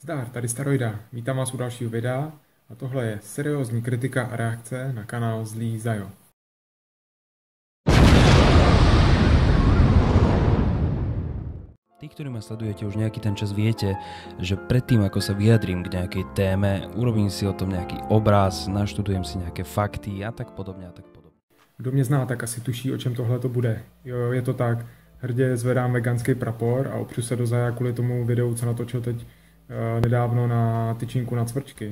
Zdar, tady Staroida. Vítám vás u dalšího videa a tohle je seriózní kritika a reakce na kanál Zlý Zajo. Tí, ktorí ma sledujete už nejaký ten čas, viete, že predtým, ako sa vyjadrím k nejakej téme, urobím si o tom nejaký obraz, naštudujem si nejaké fakty a tak podobne a tak podobne. Kdo mě zná, tak asi tuší, o čem tohle to bude. Jo, je to tak. Hrdě zvedám veganský prapor a opřu se do Zaja kvůli tomu videu, co natočil teď nedávno na tyčinku na cvrčky.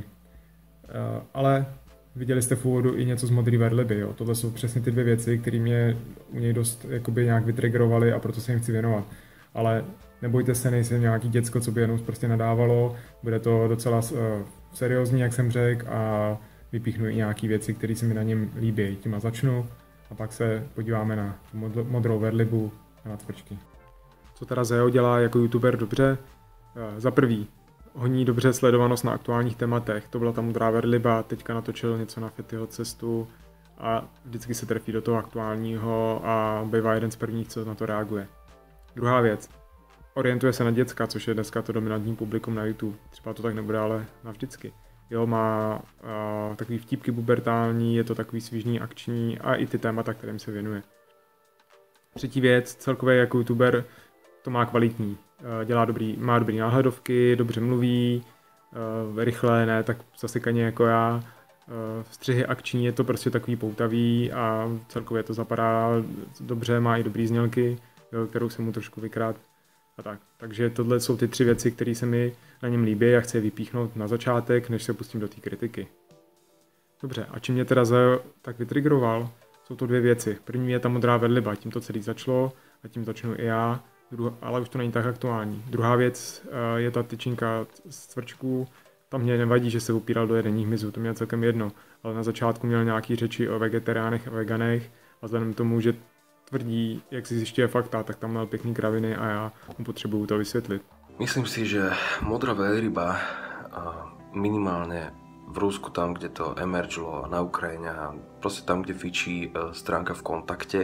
Ale viděli jste v úvodu i něco z modrý velryby, jo. Tohle jsou přesně ty dvě věci, které mě u něj dost jakoby nějak vytriggerovaly a proto se jim chci věnovat. Ale nebojte se, nejsem nějaký děcko, co by jenom prostě nadávalo. Bude to docela seriózní, jak jsem řekl, a vypíchnu i nějaké věci, které se mi na něm líbí. Těma začnu a pak se podíváme na modrou velrybu a na cvrčky. Co teda Zajo dělá jako youtuber dobře? Za prvý, honí dobře sledovanost na aktuálních tématech. To byla ta modrá velryba, teďka natočil něco na Fettyho cestu a vždycky se trefí do toho aktuálního a bývá jeden z prvních, co na to reaguje. Druhá věc, orientuje se na děcka, což je dneska to dominantní publikum na YouTube. Třeba to tak nebude, ale navždycky. Jo, má takový vtípky pubertální, je to takový svižný, akční a i ty témata, kterým se věnuje. Třetí věc, celkově jako youtuber to má kvalitní. Má dobrý náhledovky, dobře mluví, rychle, ne tak zasekaně jako já. Střihy akční, je to prostě takový poutavý a celkově to zapadá dobře, má i dobrý znělky, kterou jsem mu trošku vykrát a tak. Takže tohle jsou ty tři věci, které se mi na něm líbí a chci je vypíchnout na začátek, než se pustím do té kritiky. Dobře, a čím mě teda tak vytriggeroval, jsou to dvě věci. První je ta modrá velryba, tím to celý začalo a tím začnu i já, ale už to není tak aktuální. Druhá věc je ta tyčinka z cvrčků. Tam mě nevadí, že se upíral do jedení hmyzu, to mě je celkem jedno, ale na začátku měl nějaký řeči o vegetariánech a veganech a vzhledem k tomu, že tvrdí, jak si zjišťuje fakta, tak tam měl pěkný kraviny a já mu potřebuju to vysvětlit. Myslím si, že modrá veľryba minimálne v Rusku, tam, kde to emergilo, na Ukrajine a proste tam, kde fičí stránka v kontakte,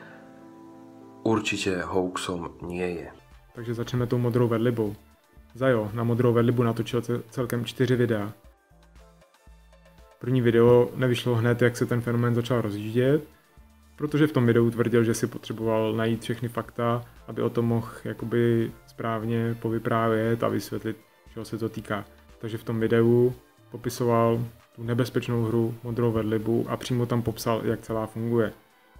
určite hoaxom nie je. Takže začneme tou modrou velrybou. Zajo na modrou velrybu natočil celkem 4 videa. První video nevyšlo hned, jak se ten fenomén začal rozjíždět, protože v tom videu tvrdil, že si potřeboval najít všechny fakta, aby o tom mohl jakoby správně povyprávět a vysvětlit, čeho se to týká. Takže v tom videu popisoval tu nebezpečnou hru modrou velrybu a přímo tam popsal, jak celá funguje.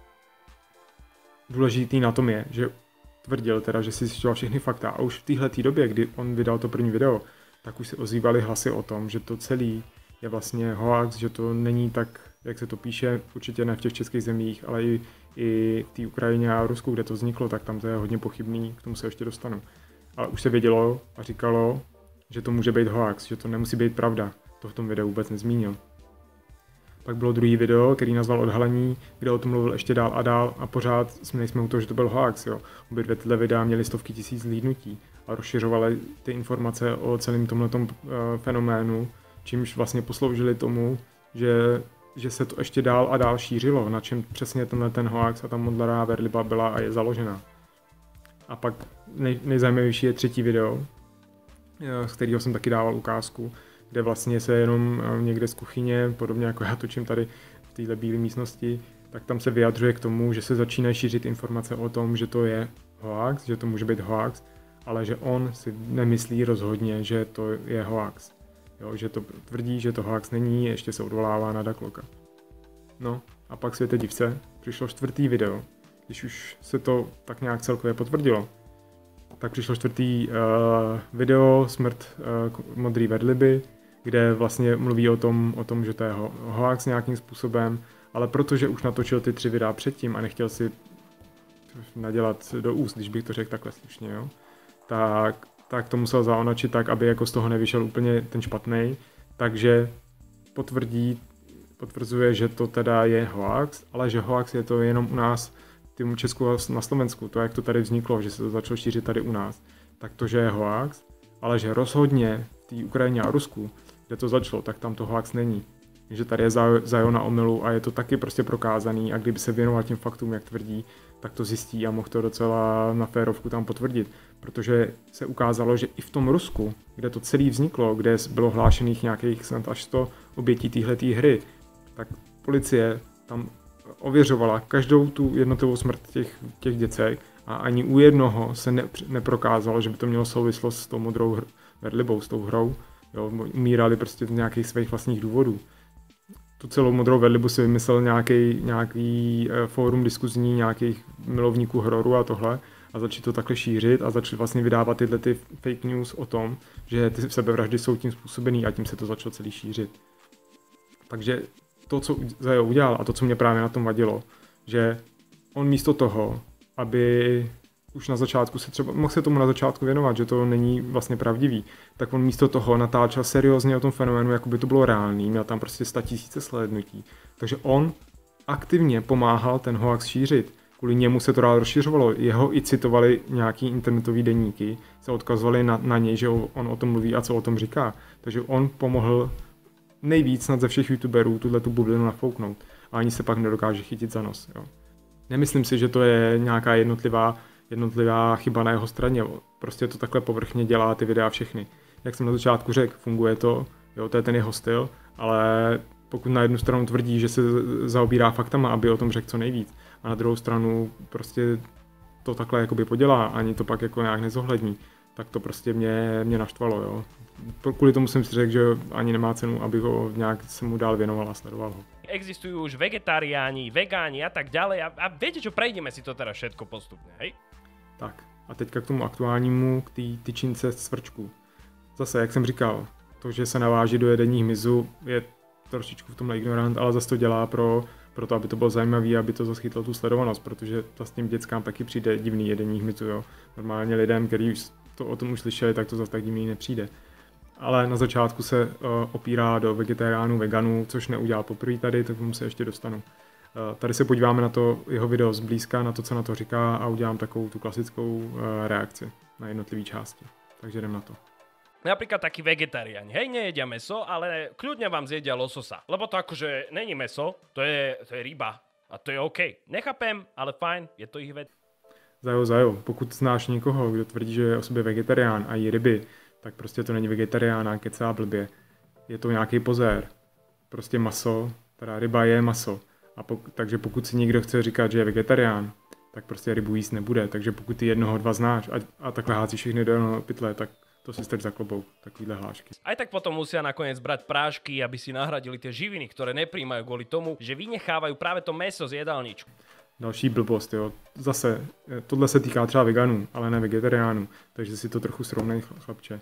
Důležitý na tom je, že tvrdil teda, že si zjišťoval všechny fakta a už v téhletý době, kdy on vydal to první video, tak už se ozývaly hlasy o tom, že to celý je vlastně hoax, že to není tak, jak se to píše, určitě ne v těch českých zemích, ale i v té Ukrajině a Rusku, kde to vzniklo, tak tam to je hodně pochybný, k tomu se ještě dostanu. Ale už se vědělo a říkalo, že to může být hoax, že to nemusí být pravda. To v tom videu vůbec nezmínil. Pak bylo druhý video, který nazval Odhalení, kde o tom mluvil ještě dál a pořád jsme nejsme u toho, že to byl hoax. Jo. Obě dvě tyhle videa měly stovky tisíc zhlídnutí a rozšiřovaly ty informace o celém tomhletom fenoménu, čímž vlastně posloužili tomu, že se to ještě dál a dál šířilo, na čem přesně ten hoax a ta modrá velryba byla a je založena. A pak nejzajímavější je třetí video, z kterého jsem taky dával ukázku, kde vlastně se jenom někde z kuchyně, podobně jako já točím tady v téhle bílé místnosti, tak tam se vyjadřuje k tomu, že se začínají šířit informace o tom, že to je hoax, že to může být hoax, ale že on si nemyslí rozhodně, že to je hoax. Jo, že to tvrdí, že to hoax není, ještě se odvolává na Dakloka. No a pak světe divce, přišlo čtvrtý video, když už se to tak nějak celkově potvrdilo, tak přišlo čtvrtý video Smrt modrý velryby, kde vlastně mluví o tom, že to je hoax nějakým způsobem, ale protože už natočil ty 3 videa předtím a nechtěl si nadělat do úst, když bych to řekl takhle slušně, jo, tak to musel zaonačit tak, aby jako z toho nevyšel úplně ten špatnej, takže potvrzuje, že to teda je hoax, ale že hoax je to jenom u nás, v Česku a na Slovensku, to jak to tady vzniklo, že se to začalo šířit tady u nás, tak to, že je hoax, ale že rozhodně v té Ukrajině a Rusku, kde to začalo, tak tam to hoax není. že tady je Zajo na omylu a je to taky prostě prokázaný a kdyby se věnoval těm faktům, jak tvrdí, tak to zjistí a mohl to docela na férovku tam potvrdit. Protože se ukázalo, že i v tom Rusku, kde to celé vzniklo, kde bylo hlášených nějakých snad až 100 obětí téhleté hry, tak policie tam ověřovala každou tu jednotlivou smrt těch děcek a ani u jednoho se neprokázalo, že by to mělo souvislost s tou modrou vedlibou, s tou hrou. Jo, umírali prostě z nějakých svých vlastních důvodů. Tu celou modrou vedlibu si vymyslel nějaký fórum diskuzní nějakých milovníků hororu a tohle a začali to takhle šířit a začali vlastně vydávat tyhle ty fake news o tom, že ty sebevraždy jsou tím způsobený a tím se to začalo celý šířit. Takže to, co Zajo udělal a to, co mě právě na tom vadilo, že on místo toho, aby už na začátku mohl se tomu na začátku věnovat, že to není vlastně pravdivý, tak on místo toho natáčel seriózně o tom fenoménu, jako by to bylo reálný, měl tam prostě 100 000 slednutí. Takže on aktivně pomáhal ten hoax šířit. Kvůli němu se to dál rozšiřovalo. Jeho i citovali nějaký internetový deníky, se odkazovali na něj, že on o tom mluví a co o tom říká. Takže on pomohl nejvíc snad ze všech youtuberů tu bublinu nafouknout. A ani se pak nedokáže chytit za nos. Jo. Nemyslím si, že to je nějaká jednotlivá chyba na jeho straně. Prostě to takhle povrchně dělá ty videa všechny. Jak jsem na začátku řekl, funguje to, jo, to je ten jeho styl, ale pokud na jednu stranu tvrdí, že se zaobírá faktama, aby o tom řekl co nejvíc, a na druhou stranu prostě to takhle jakoby podělá, ani to pak jako nějak nezohlední, tak to prostě mě naštvalo, jo. Kvůli tomu jsem si řekl, že ani nemá cenu, aby ho nějak se mu dál věnoval a sledoval ho. Existujú už vegetariáni, vegáni a tak ďalej a viete čo, prejdeme si to teraz všetko postupne, hej? Tak a teďka k tomu aktuálnímu, k té tyčince cvrčku. Zase, jak jsem říkal, to, že se naváží do jedení hmyzu, je trošičku v tomhle ignorant, ale zase to dělá pro to, aby to bylo zajímavé, aby to zaschytlo tu sledovanost, protože s tím dětskám taky přijde divný jedení hmyzu, jo. Normálně lidem, kteří už to o tom už slyšeli, tak to zase tak divný nepřijde. Ale na začátku se opírá do vegetariánů, veganů, což neudělal poprvé tady, tak tomu se ještě dostanu. Tady se podíváme na to jeho video zblízka, na to, co na to říká a udělám takovou tu klasickou reakci na jednotlivé části. Takže jdem na to. Napríklad takí vegetariáni, hej, nejedia meso, ale kľudne vám zjedia lososa. Lebo to akože není meso, to je ryba a to je OK. Nechápem, ale fajn, je to ich vec. Zajo, pokud znáš někoho, kdo tvrdí, že je o sobě vegetarián a jí ryby, tak prostě to není vegetarián a kecá blbě. Je to nějaký pozér. Prostě maso, teda ryba je maso. Takže pokud si někdo chce říkat, že je vegetarián, tak prostě rybu jíst nebude. Takže pokud ty jednoho, dva znáš a takhle hází všechny do jednoho pytle, tak to si strč za klobouk, takovýhle hlášky. Aj tak potom musia nakoniec brať prášky, aby si nahradili tie živiny, ktoré nepríjmajú kvôli tomu, že vynechávajú práve to mäso z jedálničku. Další blbost, jo. Zase, tohle se týká třeba veganů, ale ne vegetariánů, takže si to trochu srovnej, chlapče.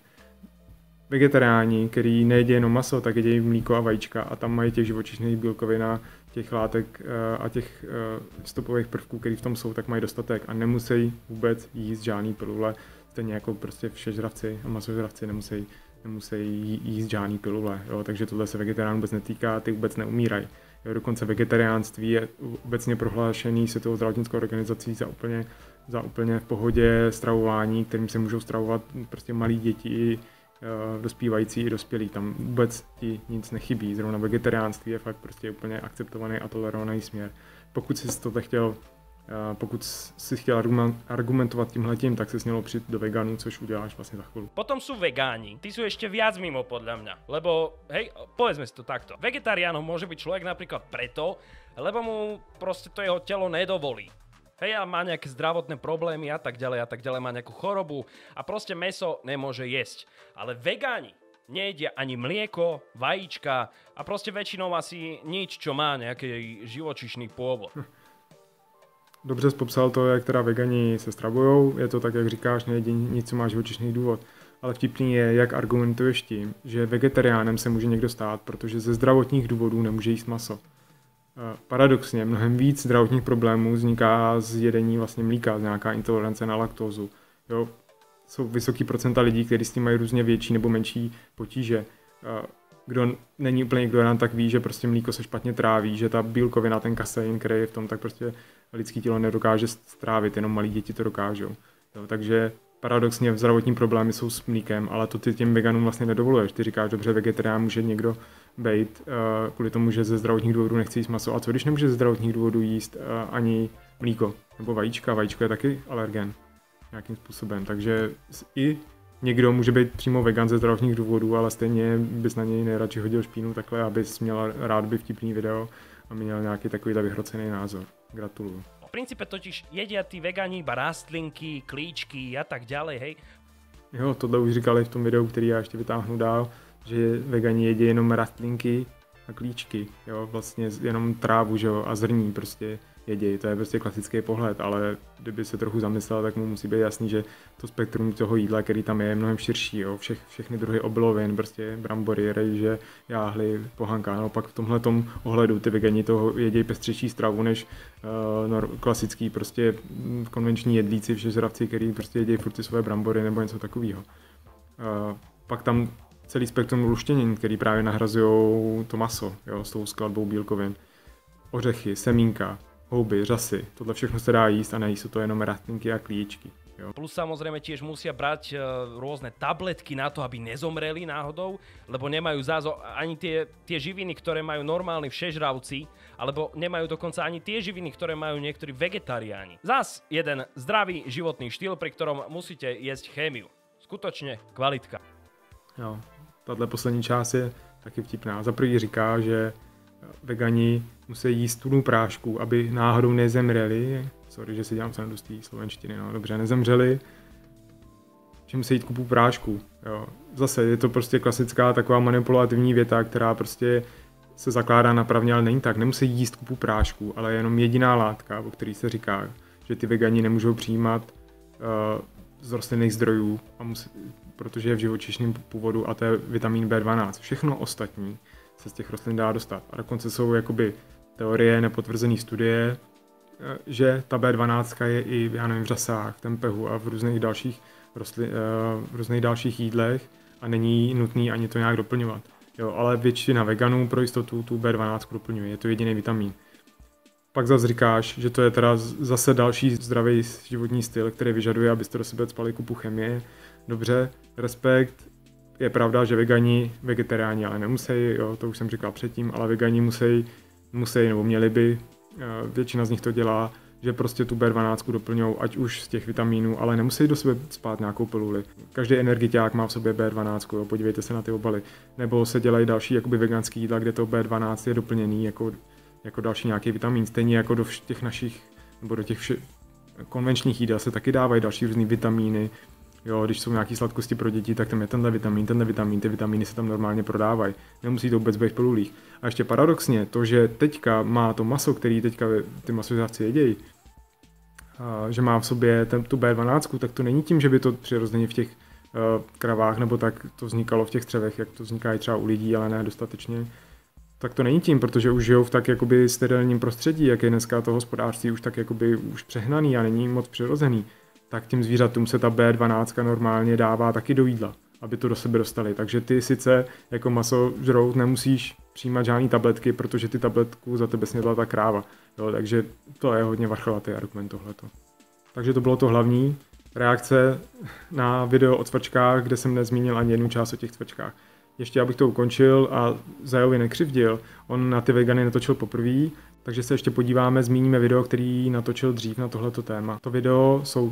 Vegetariáni, který nejedí jenom maso, tak jedí mlíko a vajíčka a tam mají těch živočišných bílkovin a těch látek a těch stopových prvků, které v tom jsou, tak mají dostatek a nemusí vůbec jíst žádný pilule, stejně jako prostě všežravci a masožravci nemusí jíst žádný pilule, jo. Takže tohle se vegetariánů vůbec netýká, ty vůbec neumírají. Jo, dokonce vegetariánství je obecně prohlášený Světovou zdravotnickou organizací za úplně v pohodě stravování, kterým se můžou stravovat prostě malí děti, dospívající i dospělí. Tam vůbec ti nic nechybí. Zrovna vegetariánství je fakt prostě úplně akceptovaný a tolerovaný směr. Pokud jsi chtěl argumentovat tímhletím, tak se smělo přijít do veganů, což uděláš vlastně za chvíli. Potom sú vegáni. Tí sú ešte viac mimo podľa mňa. Lebo, hej, povedzme si to takto. Vegetariánom môže byť človek napríklad preto, lebo mu proste to jeho telo nedovolí. Hej, a má nejaké zdravotné problémy a tak ďalej, má nejakú chorobu a proste mäso nemôže jesť. Ale vegáni nejedia ani mlieko, vajíčka a proste väčšinou asi nič, čo má nejaký živočišný pôvod. Dobře jsi popsal to, jak teda vegani se stravujou, je to tak, jak říkáš, nejedí nic, co má živočišný důvod. Ale vtipný je, jak argumentuješ tím, že vegetariánem se může někdo stát, protože ze zdravotních důvodů nemůže jíst maso. Paradoxně, mnohem víc zdravotních problémů vzniká z jedení vlastně mlíka, nějaká intolerance na laktózu. Jo? Jsou vysoký procenta lidí, kteří s tím mají různě větší nebo menší potíže. Kdo není úplně ignorant, tak ví, že prostě mlíko se špatně tráví, že ta bílkovina, ten kasein, který je v tom, tak prostě lidský tělo nedokáže strávit, jenom malí děti to dokážou. Jo, takže paradoxně zdravotní problémy jsou s mlíkem, ale to ty těm veganům vlastně nedovoluješ. Ty říkáš, dobře, vegetarián může někdo být kvůli tomu, že ze zdravotních důvodů nechce jíst maso. A co když nemůže ze zdravotních důvodů jíst ani mlíko nebo vajíčka? Vajíčko je taky alergen nějakým způsobem. Takže i někdo může být přímo vegan ze zdravotních důvodů, ale stejně bys na něj nejradši hodil špínu takhle, abys měl rád by vtipný video a měl nějaký takový vyhrocený názor. Gratuluju. V princípe totiž jedia tí vegani iba rastlinky, klíčky a tak ďalej, hej. Jo, tohle už říkali v tom videu, který já ještě vytáhnu dál, že vegani jedí jenom rastlinky a klíčky, jo, vlastně jenom trávu, že jo, a zrní prostě jedí, to je prostě klasický pohled, ale kdyby se trochu zamyslel, tak mu musí být jasný, že to spektrum toho jídla, který tam je mnohem širší, jo, všechny druhy obilovin, prostě brambory, rejže, jáhly, pohanka, naopak v tomhletom ohledu ty vegani toho jedí pestřejší stravu než klasický prostě konvenční jedlíci, všežravci, který prostě jedí furt ty své brambory nebo něco takového. Pak tam celý spektrum luštěnin, který právě nahrazují to maso, jo, s tou skladbou bílkovin. Ořechy, semínka, houby, řasy, tohle všechno se dá jíst a nejí se to jenom rastlinky a klíčky. Jo. Plus samozrejme tiež musia brať rôzne tabletky na to, aby nezomreli náhodou, lebo nemajú ani tie živiny, ktoré majú normálni všežravci, alebo nemajú dokonca ani tie živiny, ktoré majú niektorí vegetariáni. Zas jeden zdravý životný štýl, pri ktorom musíte jesť chémiu. Skutočne kvalitka. Jo, tato poslední část je taky vtipná. Za prvý říká, že vegani musí jíst tunu prášku, aby náhodou nezemřeli. Sorry, že si dělám srandu z té slovenštiny, no dobře, nezemřeli. Že musí jít kupu prášku. Jo. Zase je to prostě klasická taková manipulativní věta, která prostě se zakládá na pravdě, ale není tak. Nemusí jíst kupu prášku, ale je jenom jediná látka, o který se říká, že ty vegani nemůžou přijímat z rostlinných zdrojů, protože je v živočišném původu, a to je vitamin B12. Všechno ostatní se z těch rostlin dá dostat. A dokonce jsou jakoby teorie, nepotvrzené studie, že ta B12 je i, já nevím, v řasách, v tempehu a v různých dalších jídlech a není nutný ani to nějak doplňovat. Jo, ale většina veganů pro jistotu tu B12 doplňuje, je to jediný vitamin. Pak zase říkáš, že to je teda zase další zdravý životní styl, který vyžaduje, abyste do sebe cpali kupu chemie. Dobře, respekt. Je pravda, že vegani, vegetariáni ale nemusí, jo, to už jsem říkal předtím, ale vegani musí nebo měli by, většina z nich to dělá, že prostě tu B12 doplňují, ať už z těch vitamínů, ale nemusí do sebe spát nějakou piluli. Každý energiťák má v sobě B12, jo, podívejte se na ty obaly. Nebo se dělají další jakoby veganský jídla, kde to B12 je doplněný jako další nějaký vitamin. Stejně jako do těch našich, nebo do těch konvenčních jídel se taky dávají další různý vitamíny. Jo, když jsou nějaké sladkosti pro děti, tak tam je tenhle vitamin, ty vitamíny se tam normálně prodávají. Nemusí to vůbec být v pilulích. A ještě paradoxně, to, že teďka má to maso, který teďka ty masožravci jedějí, že má v sobě tu B12, tak to není tím, že by to přirozeně v těch kravách, nebo tak to vznikalo v těch střevech, jak to vzniká i třeba u lidí, ale ne dostatečně. Tak to není tím, protože už žijou v tak jakoby sterilním prostředí, jak je dneska to hospodářství už tak jakoby už přehnaný a není moc přirozený. Tak těm zvířatům se ta B12 normálně dává taky do jídla, aby to do sebe dostali. Takže ty sice jako maso žrout nemusíš přijímat žádný tabletky, protože ty tabletku za tebe snědla ta kráva. Jo, takže to je hodně varcholatý argument tohleto. Takže to bylo to hlavní. Reakce na video o cvrčkách, kde jsem nezmínil ani jednu část o těch cvrčkách. Ještě abych to ukončil a Zajovi nekřivdil, on na ty vegany natočil poprvé, takže se ještě podíváme, zmíníme video, který natočil dřív na tohleto téma. To video jsou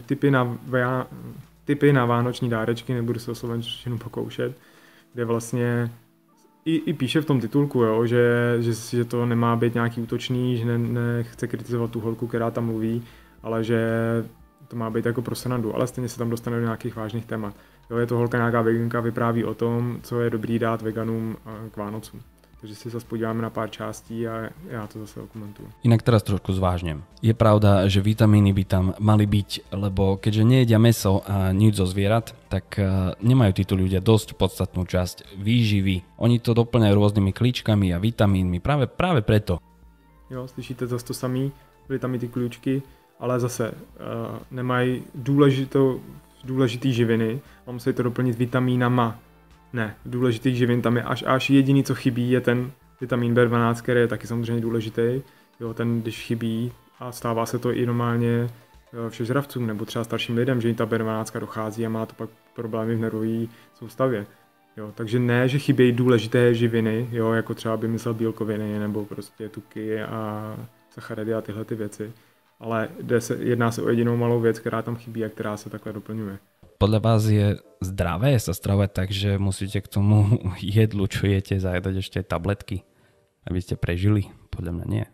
tipy na vánoční dárečky, nebudu se o slovenštinu pokoušet, kde vlastně i píše v tom titulku, jo, že to nemá být nějaký útočný, že nechce kritizovat tu holku, která tam mluví, ale že to má být jako pro srandu, ale stejně se tam dostane do nějakých vážných témat. Jo, je to holka nějaká veganka, vypráví o tom, co je dobrý dát veganům k Vánocům. Takže si zase podíváme na pár částí a já to zase okomentuju. Inak teraz trošku zvážnem. Je pravda, že vitamíny by tam mali byť, lebo keďže nejedia mäso a nič zo zvierat, tak nemajú títo ľudia dosť podstatnú časť výživy. Oni to doplňajú rôznymi klíčkami a vitamínmi, práve preto. Jo, slyšíte zase to samý, byly tam i ty klíčky, ale zase nemají důležitý živiny a musí to doplnit vitamínama. Ne, důležitých živin tam je až jediný, co chybí, je ten vitamin B12, který je taky samozřejmě důležitý. Jo, ten, když chybí a stává se to i normálně všežravcům nebo třeba starším lidem, že jim ta B12 dochází a má to pak problémy v nervové soustavě. Jo, takže ne, že chybějí důležité živiny, jo, jako třeba by myslel bílkoviny nebo prostě tuky a sacharidy a tyhle ty věci, ale jedná se o jedinou malou věc, která tam chybí a která se takhle doplňuje. Podľa vás je zdravé sa stravovať tak, že musíte k tomu jedlu, čo jete, zajedať ešte tabletky, aby ste prežili? Podľa mňa nie.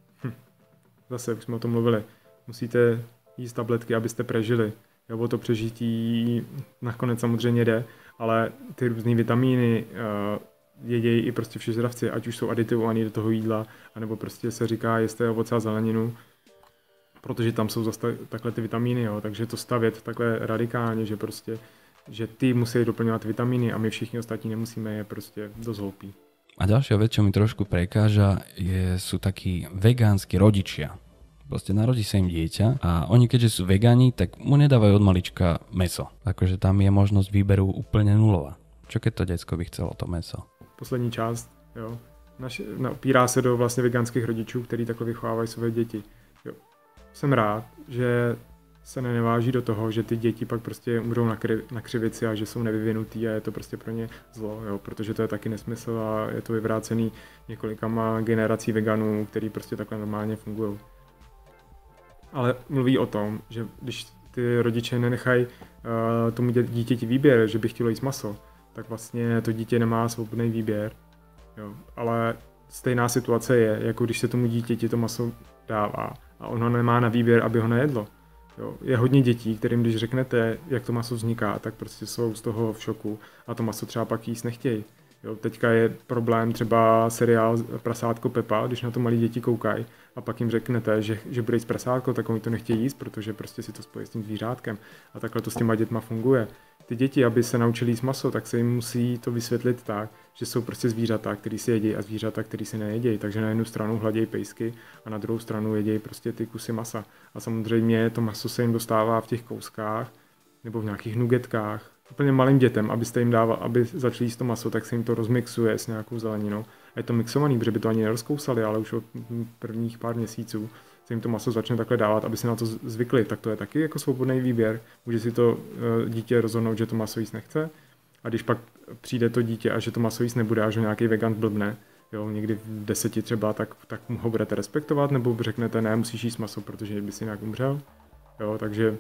Zase, už jsme o tom mluvili, musíte jíst tabletky, abyste prežili. Jo, o to přežití nakonec samozřejmě jde, ale ty různé vitamíny jedějí i prostě všežravci, ať už jsou aditivovaný do toho jídla, anebo prostě se říká, jeste ovoce a zeleninu, protože tam jsou zase takhle ty vitamíny, jo, takže to stavět takhle radikálně, že prostě, že ty musí doplňovat vitamíny a my všichni ostatní nemusíme, je prostě dost hloupý. A ďalšia vec, čo mi trošku prekáža, sú takí vegánsky rodičia. Proste narodí sa im dieťa a oni keďže sú vegáni, tak mu nedávajú od malička mäso. Akože tam je možnosť výberu úplne nulová. Čo keď to decko by chcelo to mäso? Poslední část, jo. Opírá se do vlastně veganských rodičů, který takhle vychovávají své děti. Jo. Jsem rád, že se neváží do toho, že ty děti pak prostě umřou na křivici a že jsou nevyvinutý a je to prostě pro ně zlo, jo, protože to je taky nesmysl a je to vyvrácený několikama generací veganů, který prostě takhle normálně fungují. Ale mluví o tom, že když ty rodiče nenechají tomu dítěti výběr, že by chtělo jíst maso, tak vlastně to dítě nemá svobodný výběr. Jo. Ale stejná situace je, jako když se tomu dítěti to maso dává a ono nemá na výběr, aby ho nejedlo. Jo. Je hodně dětí, kterým když řeknete, jak to maso vzniká, tak prostě jsou z toho v šoku a to maso třeba pak jíst nechtějí. Jo, teďka je problém třeba seriál Prasátko Pepa, když na to malí děti koukají a pak jim řeknete, že bude jíst prasátko, tak oni to nechtějí jíst, protože prostě si to spojí s tím zvířátkem. A takhle to s těma dětma funguje. Ty děti, aby se naučili jíst maso, tak se jim musí to vysvětlit tak, že jsou prostě zvířata, který si jedí a zvířata, který si nejedí. Takže na jednu stranu hladějí pejsky a na druhou stranu jedí prostě ty kusy masa. A samozřejmě to maso se jim dostává v těch kouskách nebo v nějakých nugetkách. Úplně malým dětem, abyste jim dával, aby začali jíst to maso, tak se jim to rozmixuje s nějakou zeleninou. A je to mixovaný, protože by to ani nerozkousali, ale už od prvních pár měsíců se jim to maso začne takhle dávat, aby si na to zvykli. Tak to je taky jako svobodný výběr. Může si to dítě rozhodnout, že to maso jíst nechce. A když pak přijde to dítě a že to maso jíst nebude a že nějaký vegan blbne, jo, někdy v 10 třeba, tak ho budete respektovat, nebo řeknete, ne, musíš jíst maso, protože by si nějak umřel. Jo, takže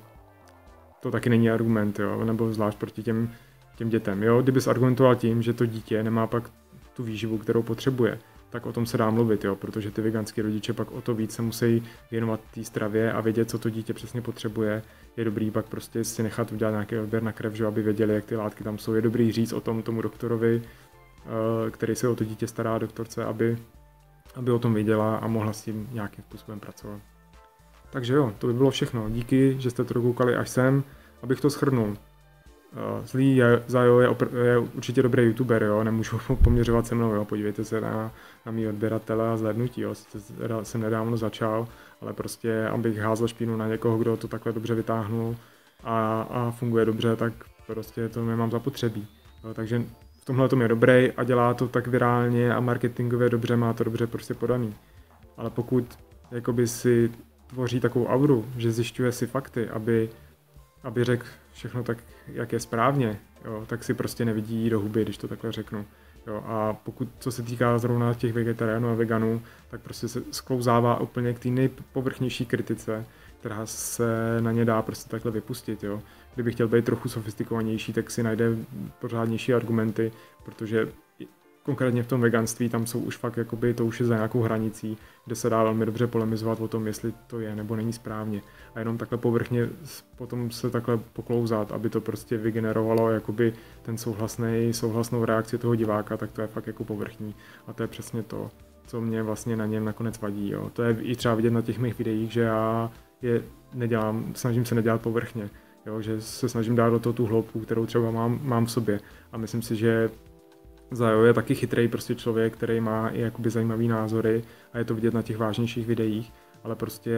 to taky není argument, jo, nebo zvlášť proti těm dětem. Jo. Kdybys argumentoval tím, že to dítě nemá pak tu výživu, kterou potřebuje, tak o tom se dá mluvit, jo, protože ty veganský rodiče pak o to víc se musí věnovat té stravě a vědět, co to dítě přesně potřebuje. Je dobrý pak prostě si nechat udělat nějaký odběr na krev, že, aby věděli, jak ty látky tam jsou. Je dobrý říct o tom tomu doktorovi, který se o to dítě stará, doktorce, aby o tom věděla a mohla s tím nějakým způsobem pracovat. Takže jo, to by bylo všechno. Díky, že jste to dokoukali až sem. Abych to shrnul. Zlý Zajo je určitě dobrý youtuber, jo, nemůžu poměřovat se mnou, jo, podívejte se na mý odběratele a zhlédnutí, jo, jsem nedávno začal, ale prostě, abych házel špínu na někoho, kdo to takhle dobře vytáhnul a funguje dobře, tak prostě to nemám zapotřebí. Jo, takže v tomhle tom je dobrý a dělá to tak virálně a marketingově dobře, má to dobře prostě podaný. Ale pokud jakoby si tvoří takovou auru, že zjišťuje si fakty, aby řekl všechno tak, jak je správně, jo, tak si prostě nevidí do huby, když to takhle řeknu. Jo, a pokud, co se týká zrovna těch vegetariánů a veganů, tak prostě se sklouzává úplně k té nejpovrchnější kritice, která se na ně dá prostě takhle vypustit. Jo. Kdyby chtěl být trochu sofistikovanější, tak si najde pořádnější argumenty, protože konkrétně v tom veganství tam jsou už fakt, jakoby, to už je za nějakou hranicí, kde se dá velmi dobře polemizovat o tom, jestli to je nebo není správně. A jenom takhle povrchně potom se takhle poklouzat, aby to prostě vygenerovalo jakoby ten souhlasnou reakci toho diváka, tak to je fakt jako povrchní. A to je přesně to, co mě vlastně na něm nakonec vadí. Jo. To je i třeba vidět na těch mých videích, že já je snažím se nedělat povrchně. Jo, že se snažím dát do toho tu hloubku, kterou třeba mám v sobě. A myslím si, že Zajo je taky chytrý prostě člověk, který má i jakoby zajímavý názory a je to vidět na těch vážnějších videích, ale prostě,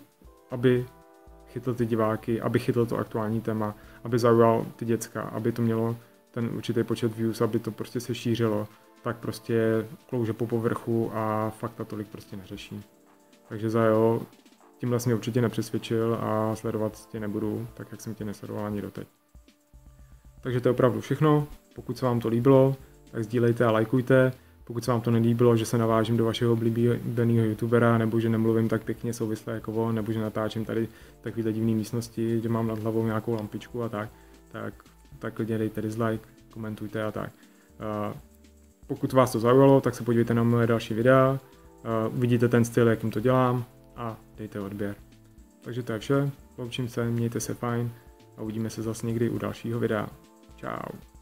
aby chytl ty diváky, aby chytl to aktuální téma, aby zaujal ty děcka, aby to mělo ten určitý počet views, aby to prostě se šířilo, tak prostě klouže po povrchu a fakta tolik prostě neřeší. Takže Zajo, tímhle jsi mě určitě nepřesvědčil a sledovat tě nebudu, tak jak jsem tě nesledoval ani doteď. Takže to je opravdu všechno. Pokud se vám to líbilo, tak sdílejte a lajkujte. Pokud se vám to nelíbilo, že se navážím do vašeho oblíbeného youtubera, nebo že nemluvím tak pěkně souvisle jako on, nebo že natáčím tady takové divné místnosti, že mám nad hlavou nějakou lampičku a tak klidně dejte dislike, komentujte a tak. Pokud vás to zaujalo, tak se podívejte na moje další videa, uvidíte ten styl, jakým to dělám a dejte odběr. Takže to je vše, loučím se, mějte se fajn a uvidíme se zase někdy u dalšího videa. Čau.